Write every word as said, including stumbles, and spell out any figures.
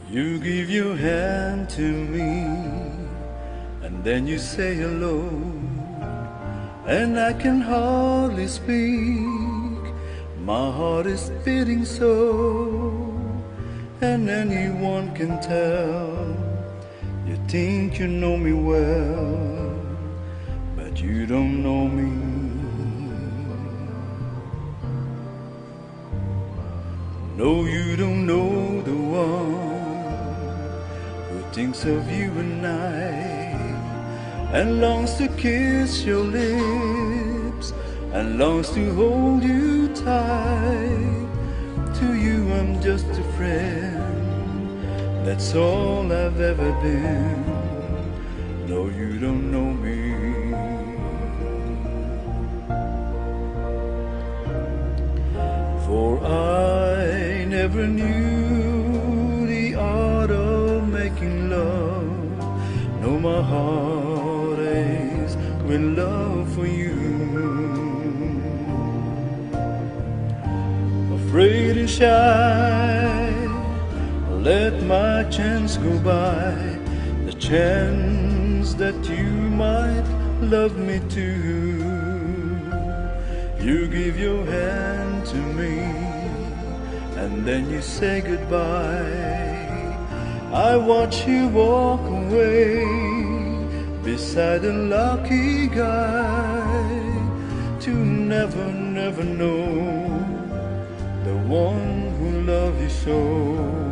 You give your hand to me, and then you say hello, and I can hardly speak. My heart is beating so, and anyone can tell. You think you know me well, but you don't know me. No, you don't know the one who thinks of you and I, and longs to kiss your lips, and longs to hold you tight. To you I'm just a friend, that's all I've ever been. No, you don't know me. For I never knew the art of making love. No, my heart aches with love for you. Afraid and shy, let my chance go by, the chance that you might love me too. You give your hand to me, and then you say goodbye. I watch you walk away beside a lucky guy, to never, never know the one who loves you so.